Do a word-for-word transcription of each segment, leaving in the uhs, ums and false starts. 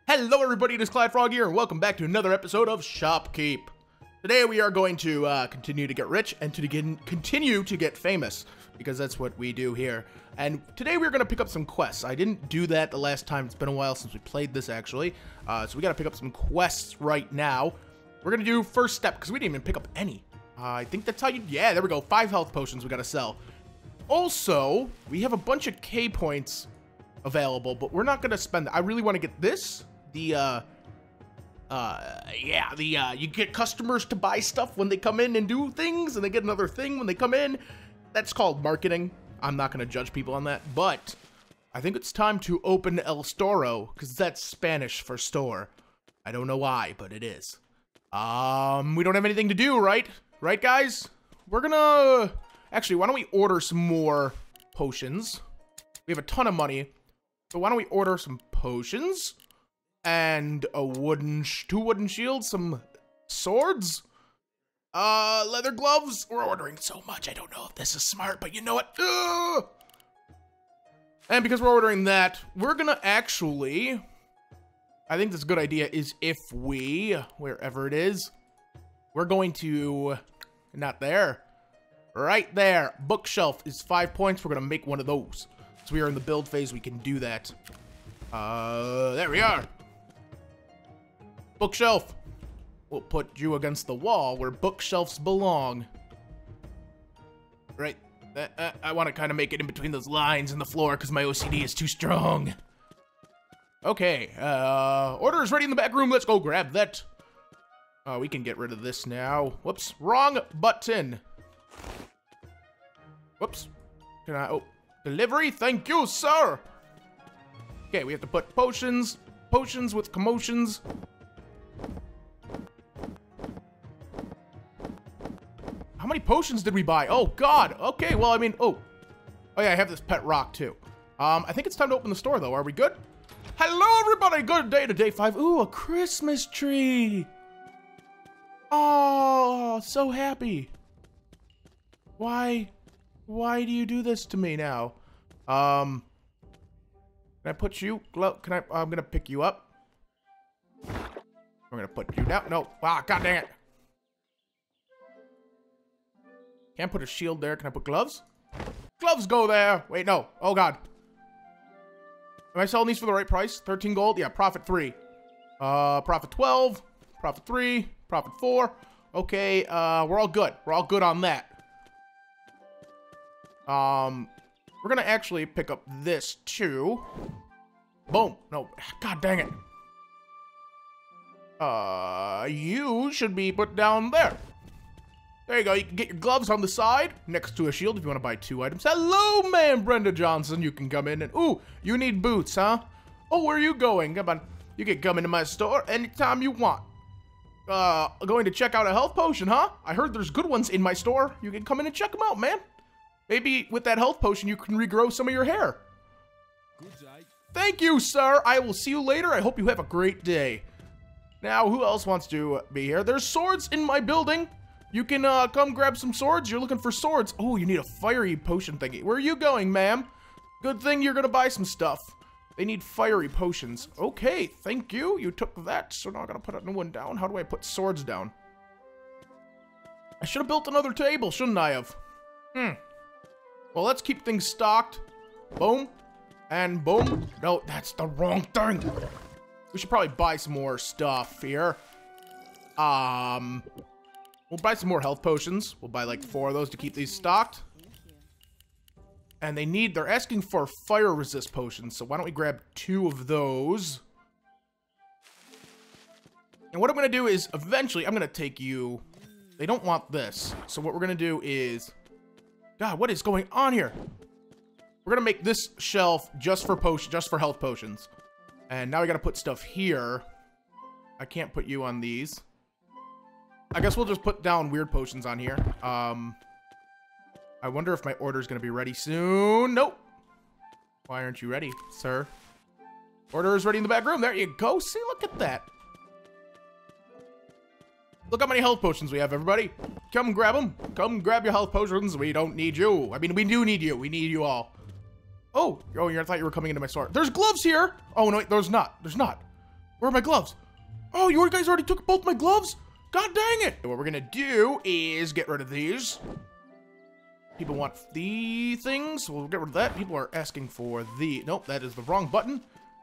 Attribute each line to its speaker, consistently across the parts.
Speaker 1: Hello everybody, it is Clydfrog here, and welcome back to another episode of Shoppe Keep. Today we are going to uh, continue to get rich and to begin, continue to get famous, because that's what we do here. And today we're going to pick up some quests. I didn't do that the last time. It's been a while since we played this, actually. Uh, so we got to pick up some quests right now. We're going to do first step, because we didn't even pick up any. Uh, I think that's how you... Yeah, there we go. Five health potions we got to sell. Also, we have a bunch of K points available, but we're not going to spend... I really want to get this. The, uh, uh, yeah, the, uh, you get customers to buy stuff when they come in and do things, and they get another thing when they come in. That's called marketing. I'm not going to judge people on that, but I think it's time to open El Storo, because that's Spanish for store. I don't know why, but it is. Um, we don't have anything to do, right? Right, guys? We're gonna... Actually, why don't we order some more potions? We have a ton of money, so why don't we order some potions? And a wooden, sh two wooden shields, some swords, uh, leather gloves. We're ordering so much, I don't know if this is smart, but you know what? Ugh! And because we're ordering that, we're gonna actually, I think this good idea is if we, wherever it is, we're going to, not there, right there. Bookshelf is five points. We're gonna make one of those. So we are in the build phase, we can do that. Uh, there we are. Bookshelf. We'll put you against the wall where bookshelves belong. Right. Uh, uh, I want to kind of make it in between those lines in the floor because my O C D is too strong. Okay. Uh, order is ready in the back room. Let's go grab that. Oh, we can get rid of this now. Whoops. Wrong button. Whoops. Can I... Oh. Delivery? Thank you, sir. Okay, we have to put potions. Potions with commotions. How many potions did we buy? Oh, God. Okay, well, I mean, oh. Oh, yeah, I have this pet rock, too. Um, I think it's time to open the store, though. Are we good? Hello, everybody. Good day to day five. Ooh, a Christmas tree. Oh, so happy. Why? Why do you do this to me now? Um, can I put you? Can I? I'm going to pick you up. I'm going to put you down. No. Ah, God dang it. Can't put a shield there. Can I put gloves? Gloves go there. Wait, no. Oh, God. Am I selling these for the right price? thirteen gold? Yeah, profit three. Uh, profit twelve. Profit three. Profit four. Okay, uh, we're all good. We're all good on that. Um, we're gonna actually pick up this, too. Boom. No. God dang it. Uh, you should be put down there. There you go. You can get your gloves on the side next to a shield if you want to buy two items. Hello, man, Brenda Johnson. You can come in and... Ooh, you need boots, huh? Oh, where are you going? Come on. You can come into my store anytime you want. Uh, going to check out a health potion, huh? I heard there's good ones in my store. You can come in and check them out, man. Maybe with that health potion, you can regrow some of your hair. Good day. Thank you, sir. I will see you later. I hope you have a great day. Now, who else wants to be here? There's swords in my building. You can uh, come grab some swords. You're looking for swords. Oh, you need a fiery potion thingy. Where are you going, ma'am? Good thing you're gonna buy some stuff. They need fiery potions. Okay, thank you. You took that, so now I'm gonna put a new one down. How do I put swords down? I should have built another table, shouldn't I have? Hmm. Well, let's keep things stocked. Boom. And boom. No, that's the wrong thing. We should probably buy some more stuff here. Um... We'll buy some more health potions. We'll buy like four of those to keep these stocked. And they need, they're asking for fire resist potions. So why don't we grab two of those? And what I'm going to do is eventually I'm going to take you. They don't want this. So what we're going to do is, God, what is going on here? We're going to make this shelf just for potion, just for health potions. And now we got to put stuff here. I can't put you on these. I guess we'll just put down weird potions on here. Um, I wonder if my order is going to be ready soon. Nope. Why aren't you ready, sir? Order is ready in the back room. There you go. See, look at that. Look how many health potions we have, everybody. Come grab them. Come grab your health potions. We don't need you. I mean, we do need you. We need you all. Oh, oh, I thought you were coming into my store. There's gloves here. Oh, no, wait, there's not. There's not. Where are my gloves? Oh, you guys already took both my gloves? God dang it. What we're gonna do is get rid of these. People want the things. We'll get rid of that. People are asking for the... Nope, that is the wrong button.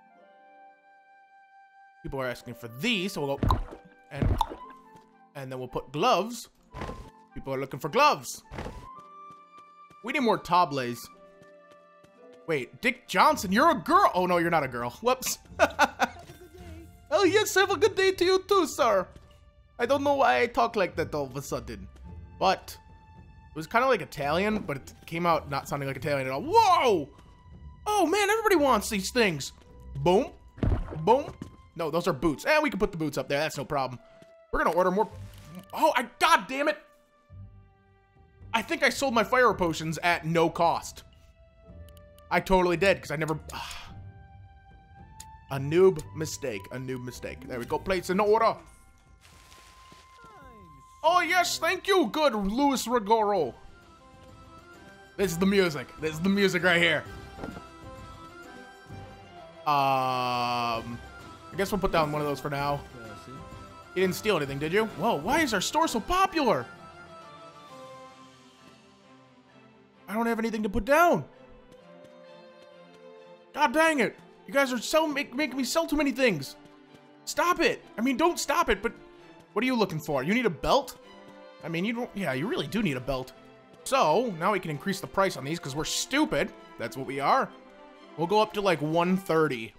Speaker 1: People are asking for these, so we'll go... And... And then we'll put gloves. People are looking for gloves. We need more tables. Wait, Dick Johnson, you're a girl. Oh, no, you're not a girl. Whoops. Oh, yes, have a good day to you too, sir. I don't know why I talk like that all of a sudden. But it was kind of like Italian, but it came out not sounding like Italian at all. Whoa! Oh, man, everybody wants these things. Boom. Boom. No, those are boots. Eh, we can put the boots up there. That's no problem. We're going to order more. Oh, I, God damn it. I think I sold my fire potions at no cost. I totally did, because I never... Uh, a noob mistake. A noob mistake. There we go. Plates in order. Oh, yes. Thank you. Good, Luis Rigoro. This is the music. This is the music right here. Um... I guess we'll put down one of those for now. You didn't steal anything, did you? Whoa, why is our store so popular? I don't have anything to put down. God dang it. You guys are so make, making me sell too many things. Stop it. I mean, don't stop it, but what are you looking for? You need a belt? I mean, you don't, yeah, you really do need a belt. So, now we can increase the price on these because we're stupid. That's what we are. We'll go up to like one thirty.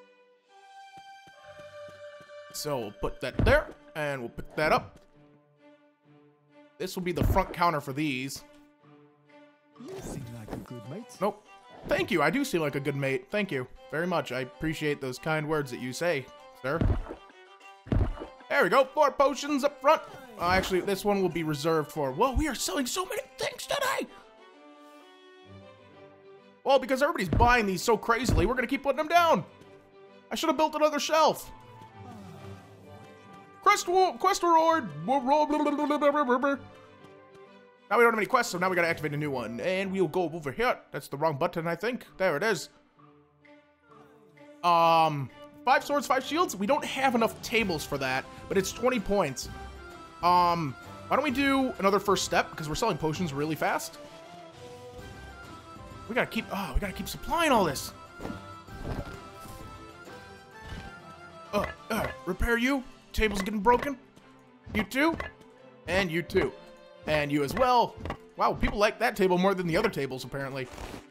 Speaker 1: So we'll put that there, and we'll pick that up. This will be the front counter for these.
Speaker 2: You seem like a good mate.
Speaker 1: Nope. Thank you. I do seem like a good mate. Thank you very much. I appreciate those kind words that you say, sir. There we go. Four potions up front. Uh, actually, this one will be reserved for... Whoa, we are selling so many things today. Well, because everybody's buying these so crazily, we're going to keep putting them down. I should have built another shelf. Quest, quest reward. Now we don't have any quests, so now we gotta activate a new one. And we'll go over here. That's the wrong button, I think. There it is. Um, five swords, five shields. We don't have enough tables for that, but it's twenty points. Um, why don't we do another first step? Because we're selling potions really fast. We gotta keep, oh, we gotta keep supplying all this. Uh, uh, repair you. Table's getting broken. You too. And you too. And you as well. Wow, people like that table more than the other tables, apparently.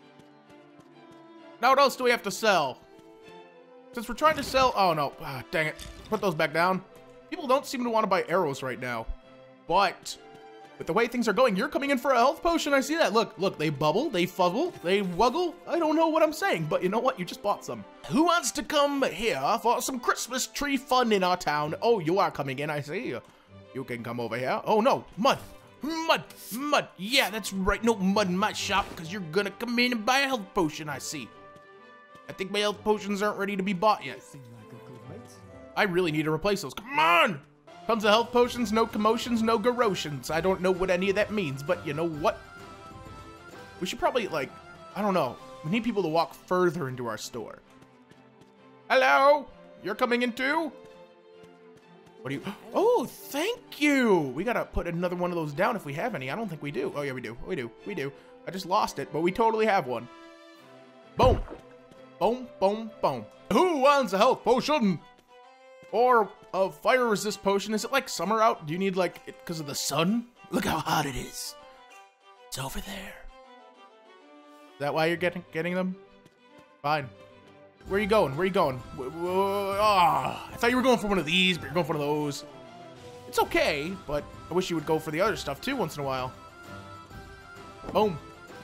Speaker 1: Now what else do we have to sell? Since we're trying to sell... Oh, no. Ah, dang it. Put those back down. People don't seem to want to buy arrows right now. But with the way things are going, you're coming in for a health potion. I see that. Look, look. They bubble. They fuzzle. They wuggle. I don't know what I'm saying, but you know what? You just bought some. Who wants to come here for some Christmas tree fun in our town? Oh, you are coming in. I see you. You can come over here. Oh, no. Mud. Mud, mud, yeah, that's right, no mud in my shop, because you're gonna come in and buy a health potion, I see. I think my health potions aren't ready to be bought yet. I really need to replace those, come on! Tons of health potions, no commotions, no garotions. I don't know what any of that means, but you know what? We should probably, like, I don't know, we need people to walk further into our store. Hello? You're coming in too? What do you... Oh, thank you! We gotta put another one of those down if we have any. I don't think we do. Oh, yeah, we do. We do. We do. I just lost it, but we totally have one. Boom! Boom, boom, boom. Who wants a health potion? Or a fire resist potion? Is it like summer out? Do you need, like, it because of the sun? Look how hot it is. It's over there. Is that why you're getting getting them? Fine. Where are you going? Where are you going? Oh, I thought you were going for one of these, but you're going for one of those. It's okay, but I wish you would go for the other stuff too once in a while. Boom.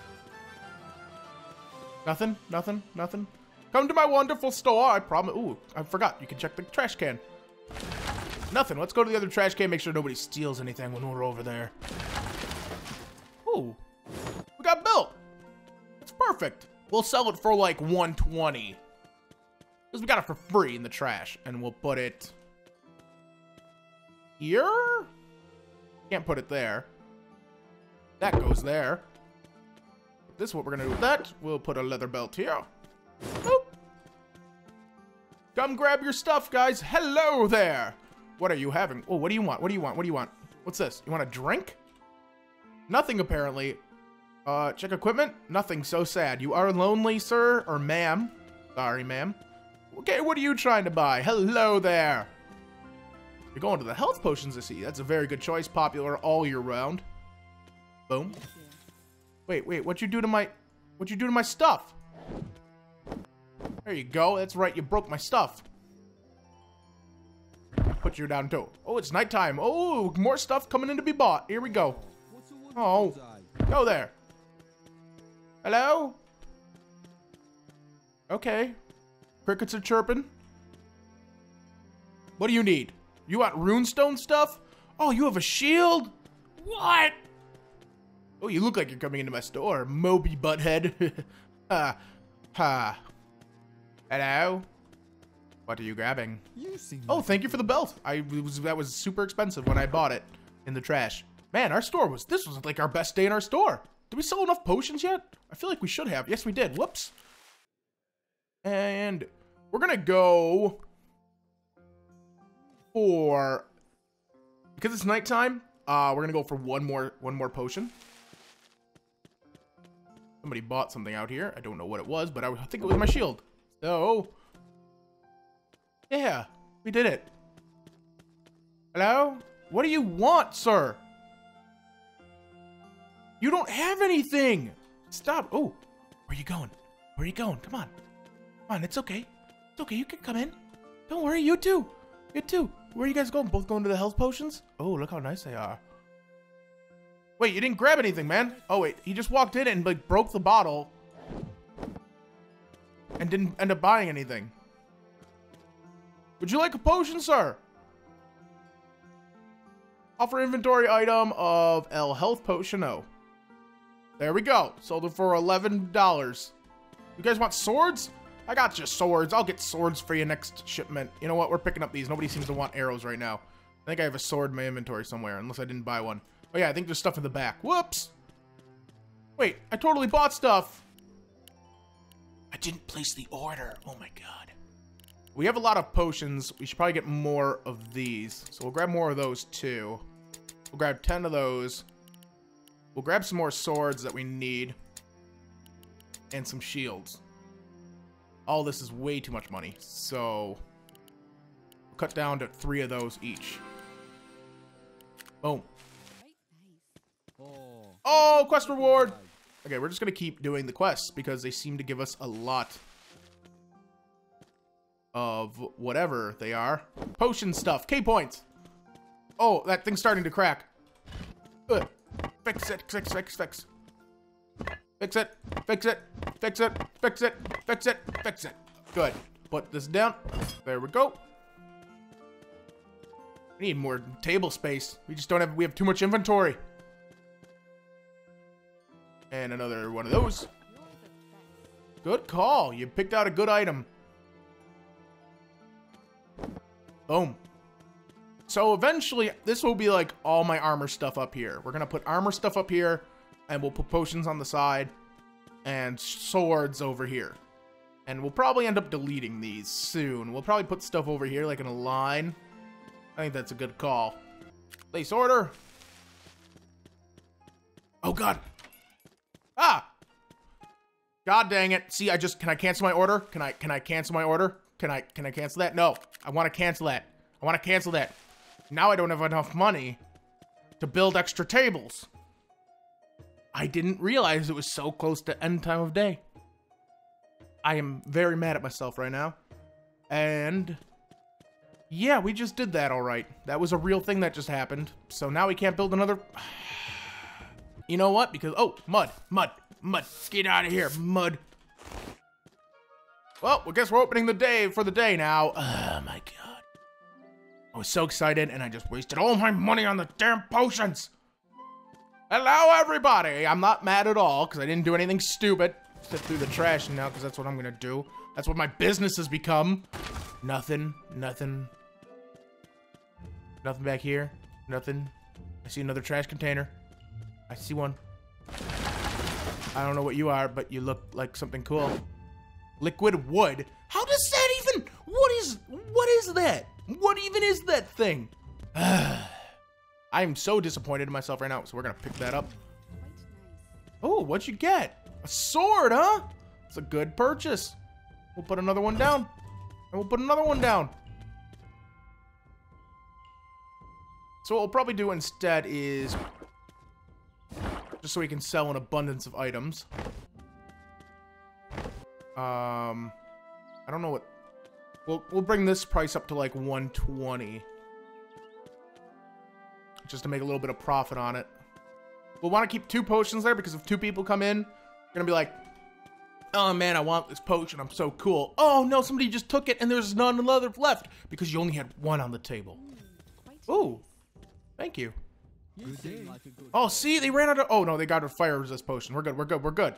Speaker 1: Nothing, nothing, nothing. Come to my wonderful store, I promise. Ooh, I forgot. You can check the trash can. Nothing. Let's go to the other trash can, make sure nobody steals anything when we're over there. Ooh. We got built. It's perfect. We'll sell it for like one twenty. Because we got it for free in the trash. And we'll put it here? Can't put it there. That goes there. This is what we're going to do with that. We'll put a leather belt here. Boop. Come grab your stuff, guys. Hello there. What are you having? Oh, what do you want? What do you want? What do you want? What's this? You want a drink? Nothing, apparently. Uh, check equipment? Nothing. So sad. You are lonely, sir? Or ma'am? Sorry, ma'am. Okay, what are you trying to buy? Hello there. You're going to the health potions, I see. That's a very good choice. Popular all year round. Boom. Wait, wait. What'd you do to my... What'd you do to my stuff? There you go. That's right. You broke my stuff. Put you down too. Oh, it's nighttime. Oh, more stuff coming in to be bought. Here we go. Oh, go there. Hello? Okay. Crickets are chirping. What do you need? You want runestone stuff? Oh, you have a shield? What? Oh, you look like you're coming into my store, Moby Butthead. Ha. Ha. Hello? What are you grabbing?
Speaker 2: You seem
Speaker 1: Oh,
Speaker 2: like
Speaker 1: thank you for the belt. I was that was super expensive when I bought it in the trash. Man, our store was this was like our best day in our store. Did we sell enough potions yet? I feel like we should have. Yes, we did. Whoops. And we're gonna go for because it's nighttime. Uh, we're gonna go for one more one more potion. Somebody bought something out here. I don't know what it was, but I think it was my shield. So. Yeah, we did it. Hello? What do you want, sir? You don't have anything. Stop. Oh, where are you going? Where are you going? Come on. Come on, it's okay. It's okay, you can come in. Don't worry, you too. You too. Where are you guys going? Both going to the health potions? Oh, look how nice they are. Wait, you didn't grab anything, man. Oh, wait, he just walked in and like broke the bottle and didn't end up buying anything. Would you like a potion, sir? Offer inventory item of L health potion. Oh. There we go. Sold it for eleven dollars. You guys want swords? I got you swords. I'll get swords for you next shipment. You know what? We're picking up these. Nobody seems to want arrows right now. I think I have a sword in my inventory somewhere, unless I didn't buy one. Oh yeah, I think there's stuff in the back. Whoops. Wait, I totally bought stuff. I didn't place the order. Oh my god. We have a lot of potions. We should probably get more of these. So we'll grab more of those too. We'll grab ten of those. We'll grab some more swords that we need. And some shields. All this is way too much money. So we'll cut down to three of those each. Boom. Oh, quest reward. Okay, we're just going to keep doing the quests because they seem to give us a lot of whatever they are. Potion stuff. K points. Oh, that thing's starting to crack. Ugh. Fix it. Fix, fix, fix. Fix it. Fix it. Fix it. Fix it. Fix it. Fix it. Good. Put this down. There we go. We need more table space. We just don't have, we have too much inventory. And another one of those. Good call. You picked out a good item. Boom. So eventually, this will be like all my armor stuff up here. We're going to put armor stuff up here, and we'll put potions on the side, and swords over here. And we'll probably end up deleting these soon. We'll probably put stuff over here, like in a line. I think that's a good call. Place order. Oh, God. Ah! God dang it. See, I just, can I cancel my order? Can I, can I cancel my order? Can I, can I cancel that? No, I want to cancel that. I want to cancel that. Now I don't have enough money to build extra tables. I didn't realize it was so close to end time of day. I am very mad at myself right now. And yeah, we just did that all right. That was a real thing that just happened. So now we can't build another. You know what? Because, oh, mud, mud, mud. Get out of here, mud. Well, I guess we're opening the day for the day now. Oh my god. I was so excited and I just wasted all my money on the damn potions. Hello, everybody. I'm not mad at all because I didn't do anything stupid. Sit through the trash now because that's what I'm going to do. That's what my business has become. Nothing, nothing. Nothing back here. Nothing. I see another trash container. I see one. I don't know what you are, but you look like something cool. Liquid wood. How does that even... What is What is that? What even is that thing? I am so disappointed in myself right now, so we're gonna pick that up. Oh, what'd you get? A sword, huh? It's a good purchase. We'll put another one down. And we'll put another one down. So what we'll probably do instead is, just so we can sell an abundance of items. Um, I don't know what, we'll, we'll bring this price up to like one twenty. Just to make a little bit of profit on it. We'll want to keep two potions there because if two people come in, they're going to be like, oh man, I want this potion. I'm so cool. Oh no, somebody just took it and there's none left because you only had one on the table. Ooh, thank you. Oh, see, they ran out of, oh no, they got a fire resist potion. We're good, we're good, we're good.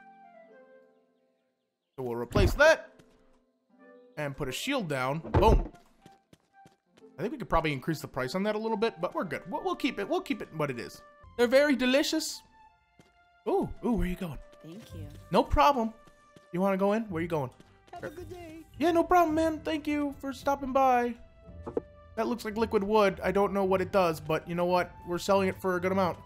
Speaker 1: So we'll replace that and put a shield down. Boom. I think we could probably increase the price on that a little bit, but we're good. We'll, we'll keep it, we'll keep it what it is. They're very delicious. Ooh, ooh, where are you going?
Speaker 3: Thank you.
Speaker 1: No problem. You want to go in? Where are you going?
Speaker 2: Have a good day.
Speaker 1: Yeah, no problem, man. Thank you for stopping by. That looks like liquid wood. I don't know what it does, but you know what? We're selling it for a good amount.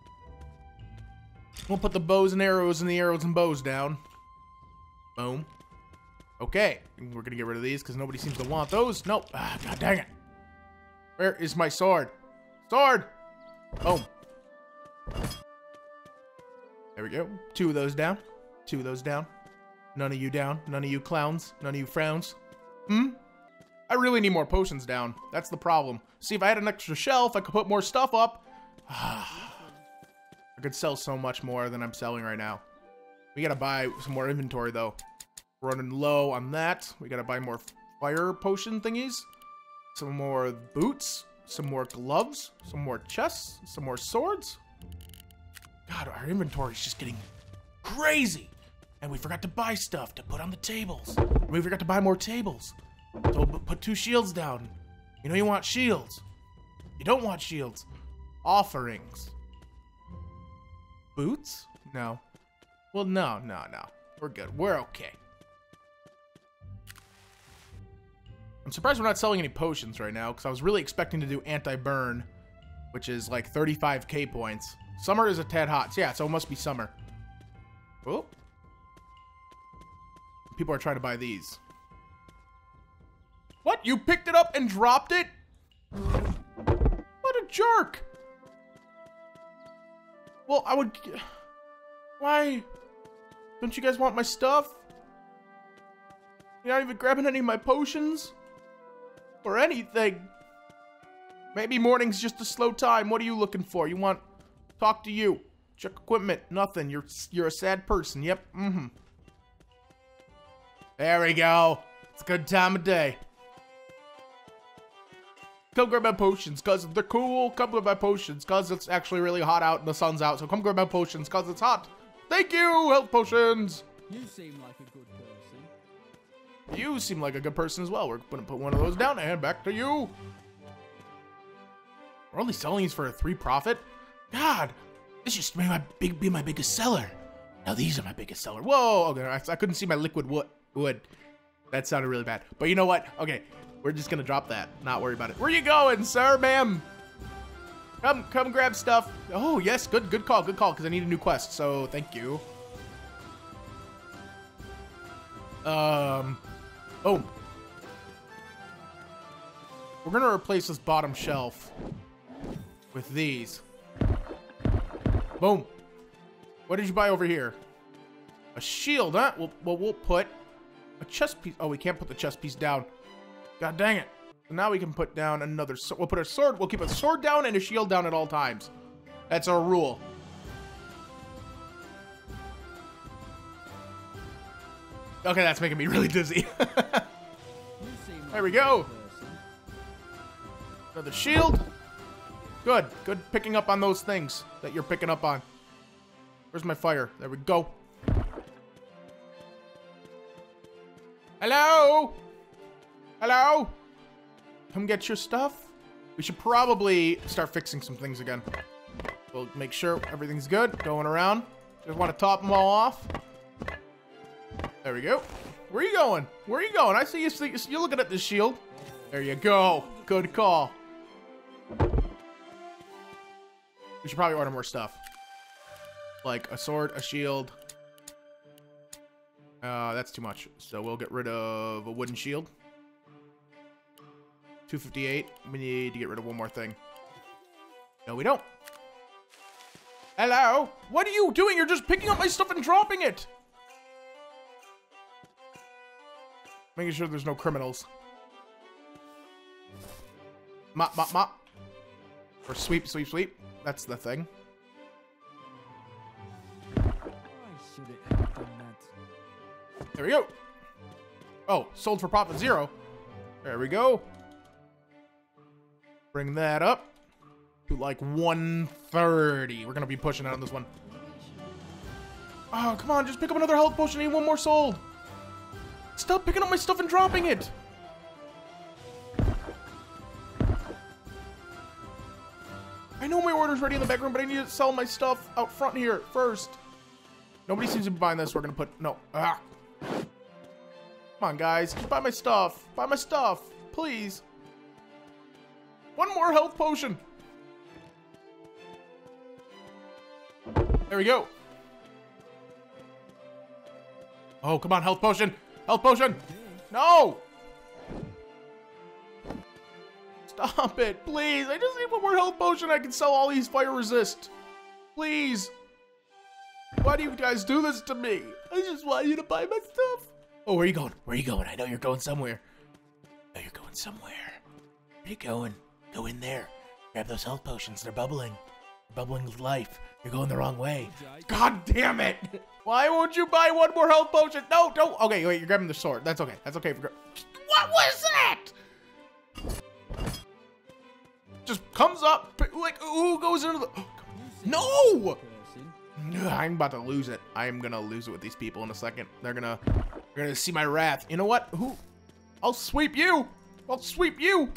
Speaker 1: We'll put the bows and arrows and the arrows and bows down. Boom. Okay. We're going to get rid of these because nobody seems to want those. Nope. Ah, God dang it. Where is my sword? Sword! Boom. There we go. Two of those down. Two of those down. None of you down. None of you clowns. None of you frowns. Hmm? I really need more potions down. That's the problem. See, if I had an extra shelf, I could put more stuff up. I could sell so much more than I'm selling right now. We gotta buy some more inventory, though. We're running low on that. We gotta buy more fire potion thingies. Some more boots. Some more gloves. Some more chests. Some more swords. God, our inventory is just getting crazy. And we forgot to buy stuff to put on the tables. And we forgot to buy more tables. So we'll put two shields down. You know you want shields. You don't want shields. Offerings. Boots? No. Well, no, no, no. We're good. We're okay. I'm surprised we're not selling any potions right now because I was really expecting to do anti-burn, which is like thirty-five K points. Summer is a tad hot. So yeah, so it must be summer. Oh. People are trying to buy these. What? You picked it up and dropped it? What a jerk. Well, I would... Why? Don't you guys want my stuff? You're not even grabbing any of my potions? Or anything? Maybe morning's just a slow time. What are you looking for? You want... Talk to you. Check equipment. Nothing. You're you're a sad person. Yep. Mm-hmm. There we go. It's a good time of day. Come grab my potions, cause they're cool. Come grab my potions, cause it's actually really hot out and the sun's out. So come grab my potions, cause it's hot. Thank you, health potions.
Speaker 2: You seem like a good person.
Speaker 1: You seem like a good person as well. We're gonna put one of those down and back to you. We're only selling these for a three profit. God, this used to be my big, be my biggest seller. Now these are my biggest seller. Whoa, okay, I, I couldn't see my liquid wood. Wood. That sounded really bad. But you know what? Okay, we're just gonna drop that. Not worry about it. Where you going, sir, ma'am? Come, come grab stuff. Oh yes, good, good call, good call. Because I need a new quest. So thank you. Um, boom. We're gonna replace this bottom shelf with these. Boom. What did you buy over here? A shield, huh? Well, well, we'll put a chest piece. Oh, we can't put the chest piece down. God dang it. So now we can put down another sword. We'll put a sword. We'll keep a sword down and a shield down at all times. That's our rule. Okay, that's making me really dizzy. There we go. Another shield. Good. Good picking up on those things that you're picking up on. Where's my fire? There we go. Hello? Hello? Come get your stuff. We should probably start fixing some things again. We'll make sure everything's good. Going around. Just want to top them all off. There we go. Where are you going? Where are you going? I see you. See, you're looking at this shield. There you go. Good call. We should probably order more stuff. Like a sword, a shield. Uh, that's too much. So we'll get rid of a wooden shield. two fifty-eight. We need to get rid of one more thing. No, we don't. Hello? What are you doing? You're just picking up my stuff and dropping it. Making sure there's no criminals. Mop, mop, mop. Or sweep, sweep, sweep. That's the thing.
Speaker 2: I should have done that.
Speaker 1: There we go. Oh, sold for profit zero. There we go. Bring that up to like one thirty. We're gonna be pushing out on this one. Oh, come on, just pick up another health potion. I need one more sold. Stop picking up my stuff and dropping it. I know my order's ready in the back room, but I need to sell my stuff out front here first. Nobody seems to be buying this. We're gonna put no. Ah. Come on, guys, just buy my stuff. Buy my stuff, please. One more health potion. There we go. Oh, come on, health potion. Health potion. No. Stop it, please. I just need one more health potion. I can sell all these fire resist. Please. Why do you guys do this to me? I just want you to buy my stuff. Oh, where are you going? Where are you going? I know you're going somewhere. I know you're going somewhere. Where are you going? Go in there. Grab those health potions. They're bubbling. They're bubbling with life. You're going the wrong way. God damn it. Why won't you buy one more health potion? No, don't. Okay, wait, you're grabbing the sword. That's okay. That's okay. For what was that? Just comes up. Like, who goes into the... No! I'm about to lose it. I'm gonna lose it with these people in a second. They're gonna... They're gonna see my wrath. You know what? Who? I'll sweep you. I'll sweep you.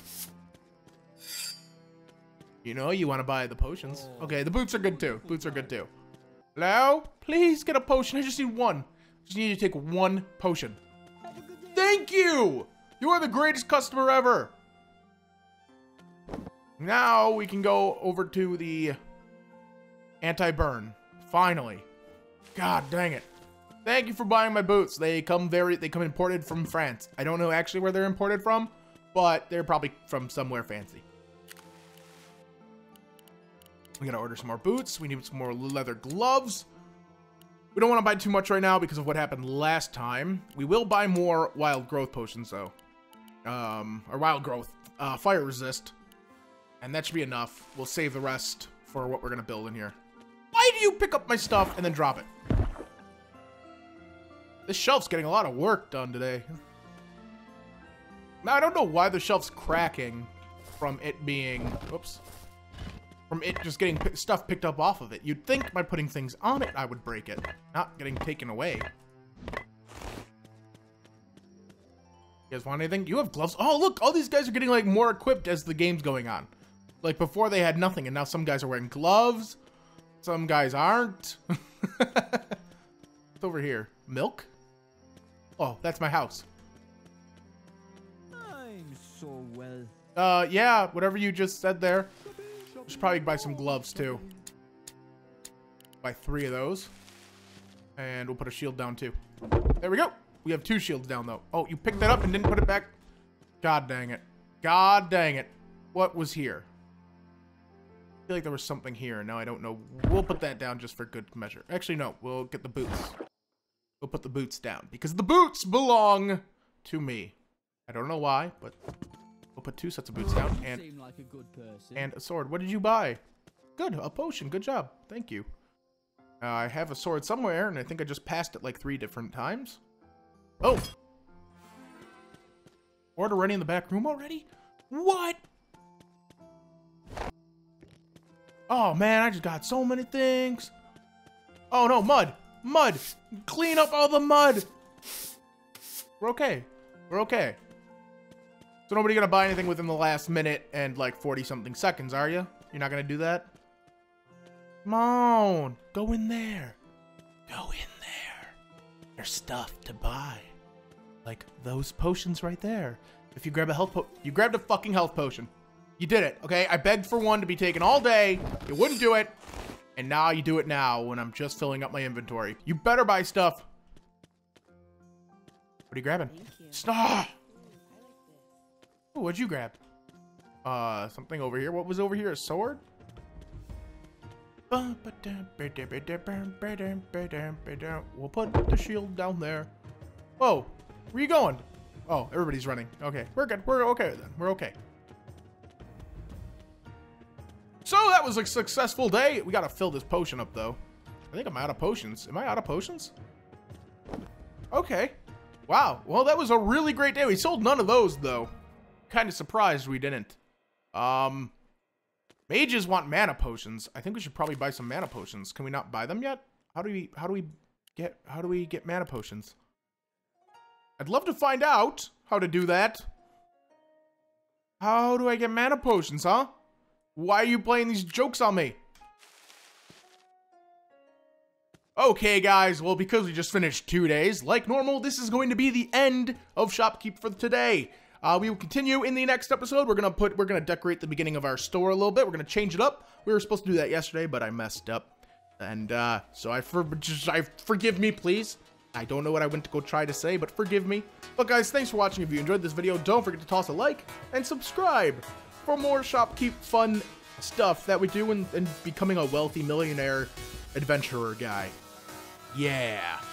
Speaker 1: You know, you want to buy the potions. Okay, the boots are good too. Boots are good too. Hello? Please get a potion. I just need one. Just need you to take one potion. Thank you! You are the greatest customer ever. Now we can go over to the anti-burn. Finally. God dang it. Thank you for buying my boots. They come very, they come imported from France. I don't know actually where they're imported from, but they're probably from somewhere fancy. We gotta order some more boots. We need some more leather gloves. We don't want to buy too much right now because of what happened last time. We will buy more wild growth potions though. Um, or wild growth, uh, fire resist. And that should be enough. We'll save the rest for what we're gonna build in here. Why do you pick up my stuff and then drop it? This shelf's getting a lot of work done today. Now, I don't know why the shelf's cracking from it being... Whoops. From it just getting p stuff picked up off of it. You'd think by putting things on it, I would break it. Not getting taken away. You guys want anything? You have gloves? Oh, look! All these guys are getting, like, more equipped as the game's going on. Like, before they had nothing, and now some guys are wearing gloves. Some guys aren't. What's over here? Milk? Oh, that's my house.
Speaker 2: I'm so well.
Speaker 1: Uh, yeah, whatever you just said there. We should probably buy some gloves, too. Buy three of those. And we'll put a shield down, too. There we go. We have two shields down, though. Oh, you picked that up and didn't put it back? God dang it. God dang it. What was here? I feel like there was something here. Now I don't know. We'll put that down just for good measure. Actually, no. We'll get the boots. We'll put the boots down because the boots belong to me. I don't know why, but we'll put two sets of boots down and
Speaker 2: Seem like a good person.
Speaker 1: and a sword. What did you buy? Good, a potion. Good job. Thank you. Uh, I have a sword somewhere, and I think I just passed it like three different times. Oh! Order ready in the back room already? What? Oh man, I just got so many things. Oh no, mud! Mud! Clean up all the mud! We're okay. We're okay. So nobody gonna buy anything within the last minute and like forty something seconds, are you? You're not gonna do that? Come on! Go in there. Go in there. There's stuff to buy. Like those potions right there. If you grab a health po- you grabbed a fucking health potion. You did it, okay? I begged for one to be taken all day. You wouldn't do it. And now you do it now when I'm just filling up my inventory. You better buy stuff. What are you grabbing? Stop! Ooh, what'd you grab? Uh, something over here. What was over here? A sword? We'll put the shield down there. Whoa, where you going? Oh, everybody's running. Okay, we're good. We're okay then. We're okay. So that was a successful day. We gotta fill this potion up though. I think I'm out of potions. Am I out of potions? Okay. Wow. Well, that was a really great day. We sold none of those though. Kind of surprised we didn't. Um, mages want mana potions. I think we should probably buy some mana potions. Can we not buy them yet? How do we? How do we get? How do we get mana potions? I'd love to find out how to do that. How do I get mana potions, huh? Why are you playing these jokes on me? Okay, guys. Well, because we just finished two days, like normal, this is going to be the end of Shoppe Keep for today. Uh, we will continue in the next episode. We're gonna put, we're gonna decorate the beginning of our store a little bit. We're gonna change it up. We were supposed to do that yesterday, but I messed up, and uh, so I for, just, I forgive me, please. I don't know what I went to go try to say, but forgive me. But guys, thanks for watching. If you enjoyed this video, don't forget to toss a like and subscribe for more Shoppe Keep fun stuff that we do in, in becoming a wealthy millionaire adventurer guy. Yeah.